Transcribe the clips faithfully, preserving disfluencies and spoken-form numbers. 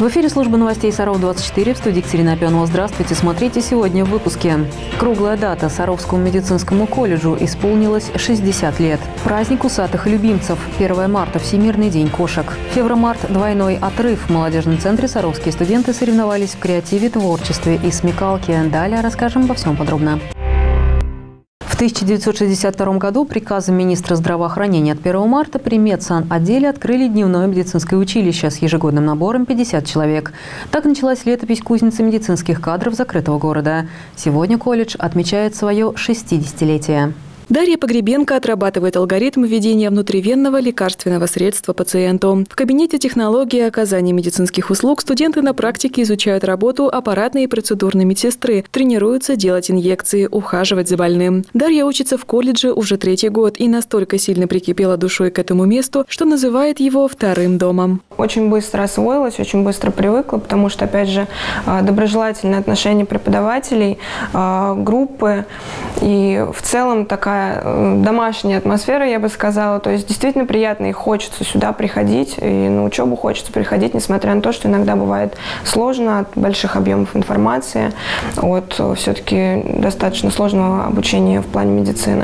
эфире служба новостей Саров двадцать четыре. В студии Екатерина Опенова. Здравствуйте. Смотрите сегодня в выпуске. Круглая дата. Саровскому медицинскому колледжу исполнилось шестьдесят лет. Праздник усатых любимцев. первое марта. Всемирный день кошек. Февромарт. Двойной отрыв. В молодежном центре саровские студенты соревновались в креативе, творчестве и смекалке. Далее расскажем обо всем подробно. В тысяча девятьсот шестьдесят втором году приказом министра здравоохранения от первого марта при медсанотделе открыли дневное медицинское училище с ежегодным набором пятьдесят человек. Так началась летопись кузницы медицинских кадров закрытого города. Сегодня колледж отмечает свое шестидесятилетие. Дарья Погребенко отрабатывает алгоритм введения внутривенного лекарственного средства пациенту. В кабинете технологии оказания медицинских услуг студенты на практике изучают работу аппаратной и процедурной медсестры, тренируются делать инъекции, ухаживать за больным. Дарья учится в колледже уже третий год и настолько сильно прикипела душой к этому месту, что называет его вторым домом. Очень быстро освоилась, очень быстро привыкла, потому что, опять же, доброжелательное отношение преподавателей, группы и в целом такая домашняя атмосфера, я бы сказала. То есть действительно приятно и хочется сюда приходить, и на учебу хочется приходить, несмотря на то, что иногда бывает сложно от больших объемов информации, от все-таки достаточно сложного обучения в плане медицины.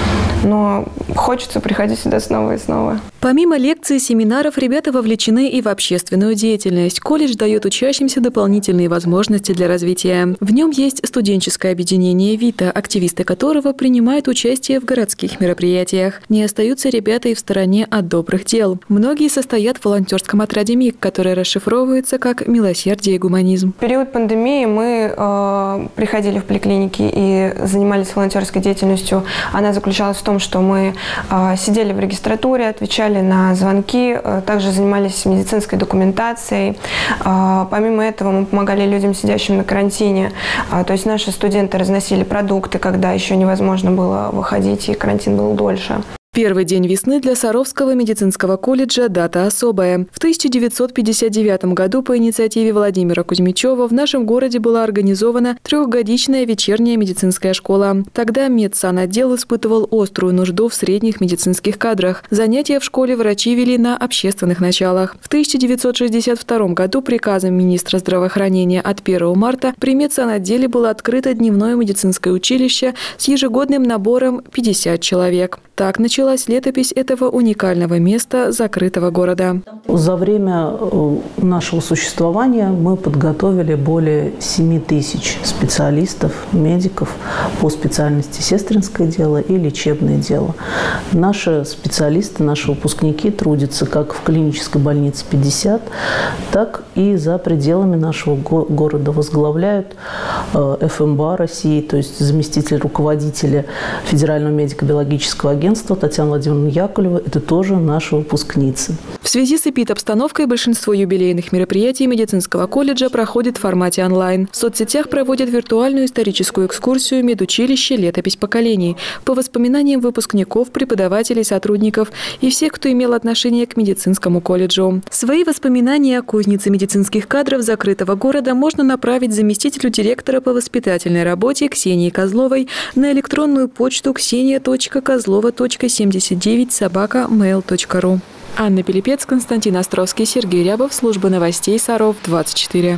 Но хочется приходить сюда снова и снова. Помимо лекций и семинаров, ребята вовлечены и в общественную деятельность. Колледж дает учащимся дополнительные возможности для развития. В нем есть студенческое объединение «Вита», активисты которого принимают участие в городских мероприятиях. Не остаются ребята и в стороне от добрых дел. Многие состоят в волонтерском отряде МИГ, который расшифровывается как «Милосердие и гуманизм». В период пандемии мы э, приходили в поликлиники и занимались волонтерской деятельностью. Она заключалась в том, что мы э, сидели в регистратуре, отвечали на звонки, также занимались медицинской документацией. Помимо этого мы помогали людям, сидящим на карантине. То есть наши студенты разносили продукты, когда еще невозможно было выходить и карантин был дольше. Первый день весны для Саровского медицинского колледжа – дата особая. В тысяча девятьсот пятьдесят девятом году по инициативе Владимира Кузьмичева в нашем городе была организована трехгодичная вечерняя медицинская школа. Тогда медсанотдел испытывал острую нужду в средних медицинских кадрах. Занятия в школе врачи вели на общественных началах. В тысяча девятьсот шестьдесят втором году приказом министра здравоохранения от первого марта при медсанотделе было открыто дневное медицинское училище с ежегодным набором пятьдесят человек. Так началась летопись этого уникального места закрытого города. За время нашего существования мы подготовили более семи тысяч специалистов, медиков по специальности сестринское дело и лечебное дело. Наши специалисты, наши выпускники трудятся как в клинической больнице пятьдесят, так и за пределами нашего го города. Возглавляют эф эм бэ а России, то есть заместитель руководителя Федерального медико-биологического агентства Татьяна Владимировна Яковлева, это тоже наши выпускницы. В связи с эпидобстановкой большинство юбилейных мероприятий медицинского колледжа проходит в формате онлайн. В соцсетях проводят виртуальную историческую экскурсию «Медучилище. Летопись поколений» по воспоминаниям выпускников, преподавателей, сотрудников и всех, кто имел отношение к медицинскому колледжу. Свои воспоминания о кузнице медицинских кадров закрытого города можно направить заместителю директора по воспитательной работе Ксении Козловой на электронную почту ксения точка козлова точка семьдесят девять собака мейл точка ру. Анна Пилипец, Константин Островский, Сергей Рябов, служба новостей Саров двадцать четыре.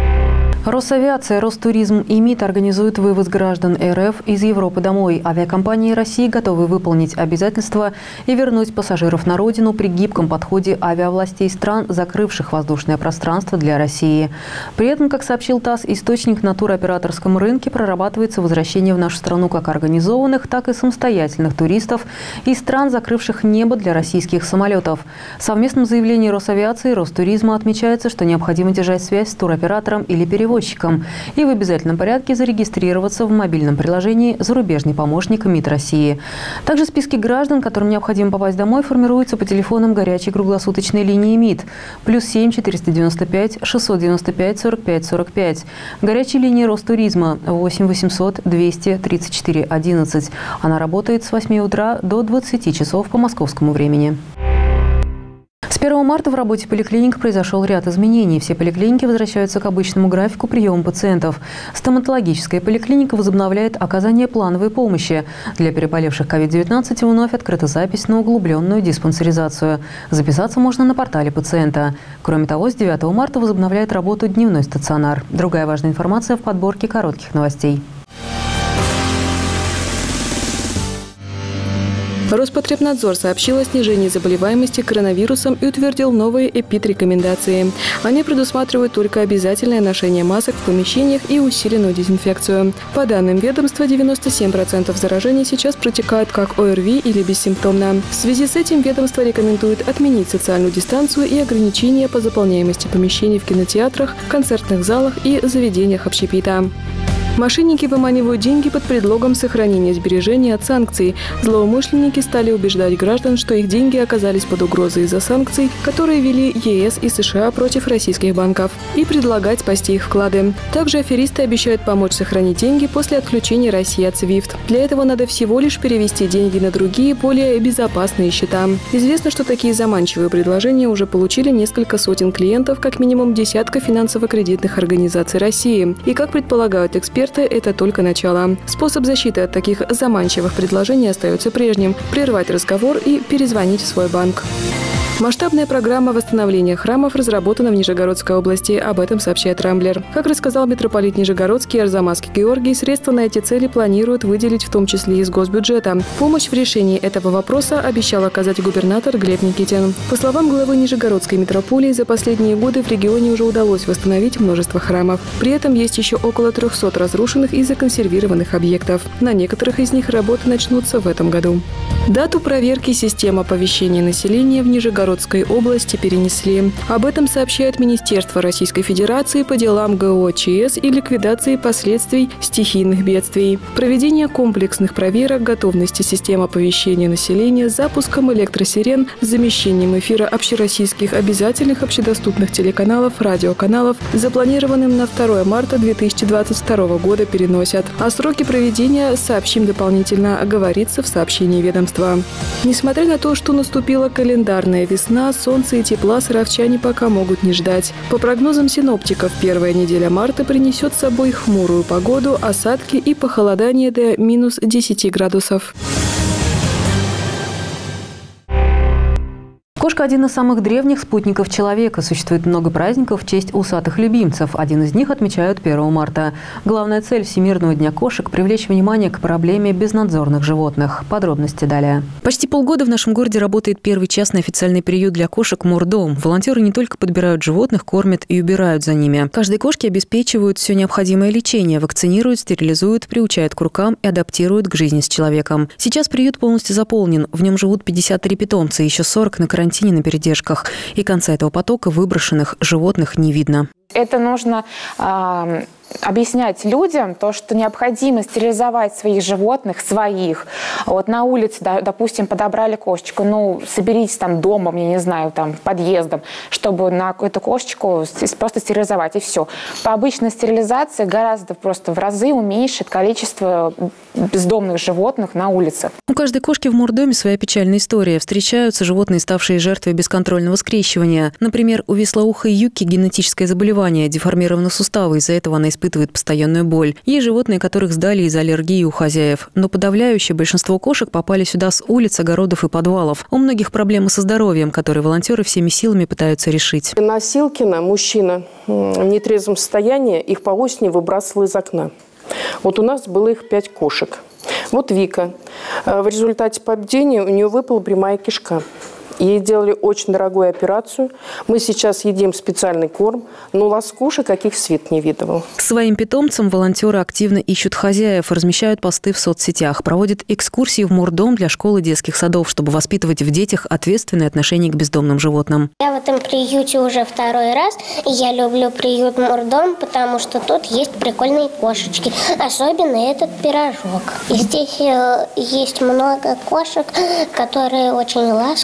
Росавиация, Ростуризм и МИД организуют вывоз граждан эр эф из Европы домой. Авиакомпании России готовы выполнить обязательства и вернуть пассажиров на родину при гибком подходе авиавластей стран, закрывших воздушное пространство для России. При этом, как сообщил ТАСС, источник на туроператорском рынке прорабатывается возвращение в нашу страну как организованных, так и самостоятельных туристов из стран, закрывших небо для российских самолетов. В совместном заявлении Росавиации и Ростуризма отмечается, что необходимо держать связь с туроператором или перевозчиком и в обязательном порядке зарегистрироваться в мобильном приложении «Зарубежный помощник МИД России». Также списки граждан, которым необходимо попасть домой, формируются по телефонам горячей круглосуточной линии МИД плюс семь четыреста девяносто пять шестьсот девяносто пять сорок пять сорок пять, горячей линии Ростуризма восемь восемьсот двести тридцать четыре одиннадцать. Она работает с восьми утра до двадцати часов по московскому времени. С первого марта в работе поликлиник произошел ряд изменений. Все поликлиники возвращаются к обычному графику приема пациентов. Стоматологическая поликлиника возобновляет оказание плановой помощи. Для переболевших ковид девятнадцать вновь открыта запись на углубленную диспансеризацию. Записаться можно на портале пациента. Кроме того, с девятого марта возобновляет работу дневной стационар. Другая важная информация в подборке коротких новостей. Роспотребнадзор сообщил о снижении заболеваемости коронавирусом и утвердил новые эпид-рекомендации. Они предусматривают только обязательное ношение масок в помещениях и усиленную дезинфекцию. По данным ведомства, девяносто семь процентов заражений сейчас протекают как ОРВИ или бессимптомно. В связи с этим ведомство рекомендует отменить социальную дистанцию и ограничения по заполняемости помещений в кинотеатрах, концертных залах и заведениях общепита. Мошенники выманивают деньги под предлогом сохранения сбережений от санкций. Злоумышленники стали убеждать граждан, что их деньги оказались под угрозой из-за санкций, которые ввели ЕС и США против российских банков, и предлагать спасти их вклады. Также аферисты обещают помочь сохранить деньги после отключения России от свифт. Для этого надо всего лишь перевести деньги на другие, более безопасные счета. Известно, что такие заманчивые предложения уже получили несколько сотен клиентов, как минимум десятка финансово-кредитных организаций России. И, как предполагают эксперты, это только начало. Способ защиты от таких заманчивых предложений остается прежним – прервать разговор и перезвонить в свой банк. Масштабная программа восстановления храмов разработана в Нижегородской области. Об этом сообщает Рамблер. Как рассказал митрополит Нижегородский Арзамасский Георгий, средства на эти цели планируют выделить в том числе из госбюджета. Помощь в решении этого вопроса обещал оказать губернатор Глеб Никитин. По словам главы Нижегородской митрополии, за последние годы в регионе уже удалось восстановить множество храмов. При этом есть еще около трехсот разрушенных и законсервированных объектов. На некоторых из них работы начнутся в этом году. Дату проверки систем оповещения населения в Нижегородской области перенесли. Об этом сообщает Министерство Российской Федерации по делам ГОЧС и ликвидации последствий стихийных бедствий. Проведение комплексных проверок готовности систем оповещения населения с запуском электросирен, с замещением эфира общероссийских обязательных общедоступных телеканалов, радиоканалов, запланированным на второе марта две тысячи двадцать второго года переносят. О сроке проведения сообщим дополнительно, говорится в сообщении ведомства. Несмотря на то, что наступила календарная весна, солнца и тепла саровчане пока могут не ждать. По прогнозам синоптиков, первая неделя марта принесет с собой хмурую погоду, осадки и похолодание до минус десяти градусов. Кошка – один из самых древних спутников человека. Существует много праздников в честь усатых любимцев. Один из них отмечают первого марта. Главная цель Всемирного дня кошек – привлечь внимание к проблеме безнадзорных животных. Подробности далее. Почти полгода в нашем городе работает первый частный официальный приют для кошек «Мурдом». Волонтеры не только подбирают животных, кормят и убирают за ними. Каждой кошке обеспечивают все необходимое лечение, вакцинируют, стерилизуют, приучают к рукам и адаптируют к жизни с человеком. Сейчас приют полностью заполнен. В нем живут пятьдесят три питомца, еще сорок на карантине на передержках. И конца этого потока выброшенных животных не видно. Это нужно э, объяснять людям, то, что необходимо стерилизовать своих животных, своих. Вот на улице, да, допустим, подобрали кошечку, ну, соберитесь там домом, я не знаю, там, подъездом, чтобы на эту кошечку просто стерилизовать, и все. По обычной стерилизации гораздо просто в разы уменьшит количество бездомных животных на улице. У каждой кошки в Мурдоме своя печальная история. Встречаются животные, ставшие жертвой бесконтрольного скрещивания. Например, у веслоухой Юки генетическое заболевание, деформированы суставы, из-за этого она испытывает постоянную боль. Есть животные, которых сдали из-за аллергии у хозяев. Но подавляющее большинство кошек попали сюда с улиц, огородов и подвалов. У многих проблемы со здоровьем, которые волонтеры всеми силами пытаются решить. На Силкина мужчина в нетрезвом состоянии их по осени выбрасывал из окна. Вот у нас было их пять кошек. Вот Вика. В результате падения у нее выпала прямая кишка. Ей делали очень дорогую операцию. Мы сейчас едим специальный корм, но ласкуши каких свет не видывал. Своим питомцам волонтеры активно ищут хозяев, размещают посты в соцсетях, проводят экскурсии в Мурдом для школ и детских садов, чтобы воспитывать в детях ответственное отношение к бездомным животным. Я в этом приюте уже второй раз, и я люблю приют Мурдом, потому что тут есть прикольные кошечки, особенно этот пирожок. И здесь есть много кошек, которые очень ласковые,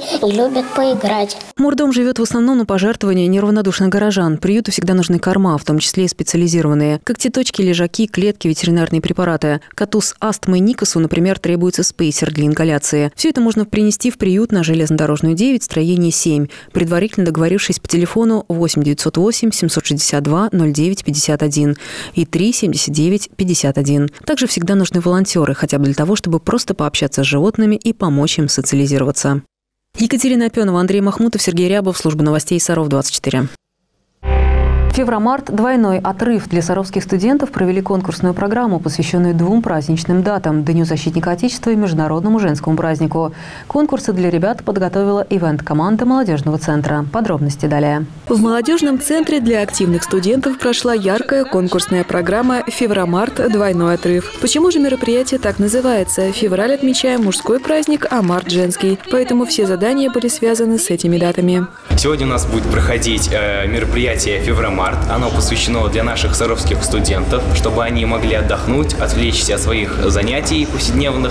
и любят поиграть. Мурдом живет в основном на пожертвования неравнодушных горожан. Приюту всегда нужны корма, в том числе и специализированные. Когтеточки, лежаки, клетки, ветеринарные препараты. Коту с астмой Никасу, например, требуется спейсер для ингаляции. Все это можно принести в приют на Железнодорожную девять, строение семь, предварительно договорившись по телефону восемь девятьсот восемь семьсот шестьдесят два ноль девять пятьдесят один и три семьдесят девять пятьдесят один. Также всегда нужны волонтеры, хотя бы для того, чтобы просто пообщаться с животными и помочь им социализироваться. Екатерина Опенова, Андрей Махмутов, Сергей Рябов. Служба новостей Саров двадцать четыре. Февромарт – двойной отрыв. Для саровских студентов провели конкурсную программу, посвященную двум праздничным датам – Дню защитника Отечества и Международному женскому празднику. Конкурсы для ребят подготовила ивент-команда молодежного центра. Подробности далее. В молодежном центре для активных студентов прошла яркая конкурсная программа «Февромарт. Двойной отрыв». Почему же мероприятие так называется? Февраль отмечаем мужской праздник, а март – женский. Поэтому все задания были связаны с этими датами. Сегодня у нас будет проходить э, мероприятие «Февромарт». Оно посвящено для наших саровских студентов, чтобы они могли отдохнуть, отвлечься от своих занятий повседневных.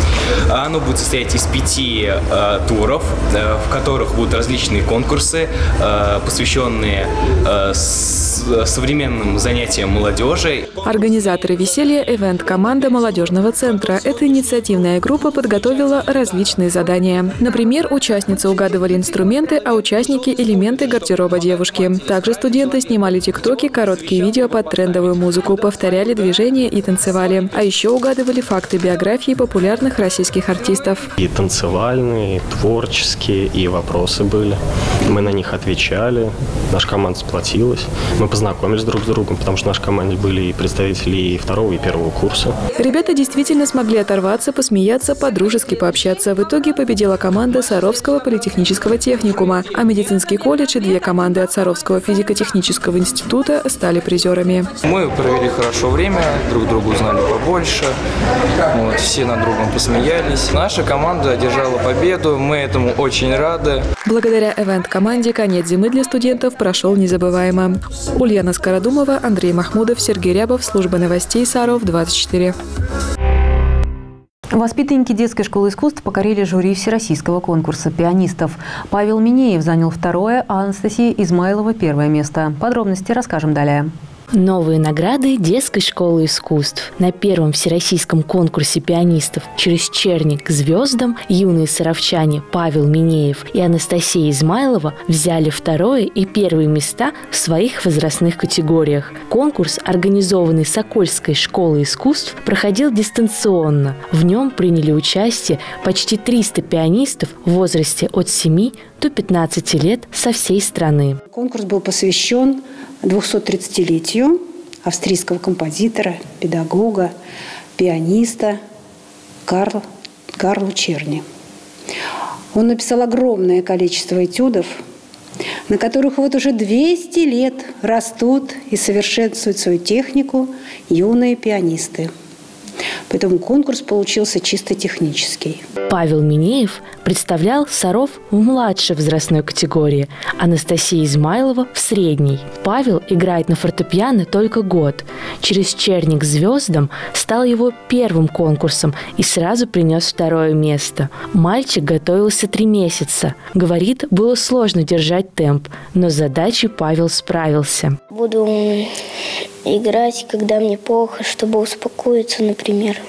Оно будет состоять из пяти э, туров, э, в которых будут различные конкурсы, э, посвященные э, с, современным занятиям молодежи. Организаторы веселья – ивент-команда молодежного центра. Эта инициативная группа подготовила различные задания. Например, участницы угадывали инструменты, а участники – элементы гардероба девушки. Также студенты снимали тиктоки, короткие видео под трендовую музыку, повторяли движения и танцевали. А еще угадывали факты биографии популярных российских артистов. И танцевальные, и творческие, и вопросы были. Мы на них отвечали, наша команда сплотилась. Мы познакомились друг с другом, потому что в нашей команде были и представители и второго, и первого курса. Ребята действительно смогли оторваться, посмеяться, по-дружески пообщаться. В итоге победила команда Саровского политехнического техникума, а медицинский колледж и две команды от Саровского физико-технического института стали призерами. Мы провели хорошо время, друг друга узнали побольше, вот, все над другом посмеялись. Наша команда одержала победу, мы этому очень рады. Благодаря ивент-команде конец зимы для студентов прошел незабываемо. Ульяна Скородумова, Андрей Махмудов, Сергей Рябов. Служба новостей Саров двадцать четыре. Воспитанники детской школы искусств покорили жюри всероссийского конкурса пианистов. Павел Минеев занял второе, а Анастасия Измайлова – первое место. Подробности расскажем далее. Новые награды детской школы искусств. На первом всероссийском конкурсе пианистов «Через черник к звездам» юные саровчане Павел Минеев и Анастасия Измайлова взяли второе и первые места в своих возрастных категориях. Конкурс, организованный Сокольской школой искусств, проходил дистанционно. В нем приняли участие почти триста пианистов в возрасте от семи до пятнадцати лет со всей страны. Конкурс был посвящен двухсотридцатилетию австрийского композитора, педагога, пианиста Карл, Карлу Черни. Он написал огромное количество этюдов, на которых вот уже двести лет растут и совершенствуют свою технику юные пианисты. Поэтому конкурс получился чисто технический. Павел Минеев представлял Саров в младшей возрастной категории, Анастасия Измайлова в средней. Павел играет на фортепиано только год. «Через черник к звездам» стал его первым конкурсом и сразу принес второе место. Мальчик готовился три месяца. Говорит, было сложно держать темп, но с задачей Павел справился. Буду играть, когда мне плохо, чтобы успокоиться, например.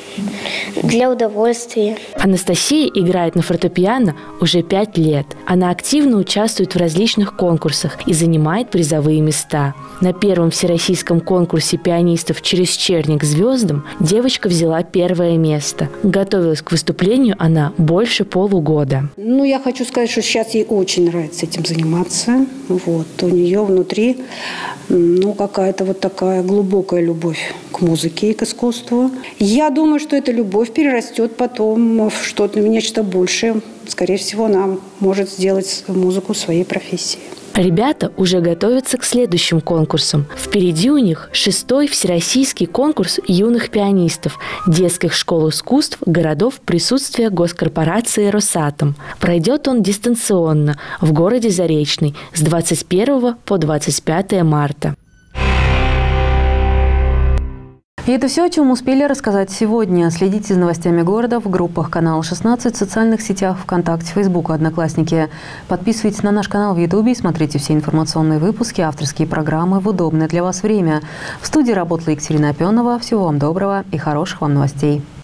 Для удовольствия. Анастасия играет на фортепиано уже пять лет. Она активно участвует в различных конкурсах и занимает призовые места. На первом всероссийском конкурсе пианистов «Через черник к звездам» девочка взяла первое место. Готовилась к выступлению она больше полугода. Ну, я хочу сказать, что сейчас ей очень нравится этим заниматься. Вот. У нее внутри ну, какая-то вот такая глубокая любовь к музыке и к искусству. Я думаю, что эта любовь перерастет потом в что-то, нечто большее. Скорее всего, она может сделать музыку своей профессией. Ребята уже готовятся к следующим конкурсам. Впереди у них шестой всероссийский конкурс юных пианистов детских школ искусств городов присутствия госкорпорации «Росатом». Пройдет он дистанционно в городе Заречный с двадцать первого по двадцать пятое марта. И это все, о чем успели рассказать сегодня. Следите за новостями города в группах канала шестнадцать, в социальных сетях ВКонтакте, Фейсбук, Одноклассники. Подписывайтесь на наш канал в Ютубе и смотрите все информационные выпуски, авторские программы в удобное для вас время. В студии работала Екатерина Опенова. Всего вам доброго и хороших вам новостей.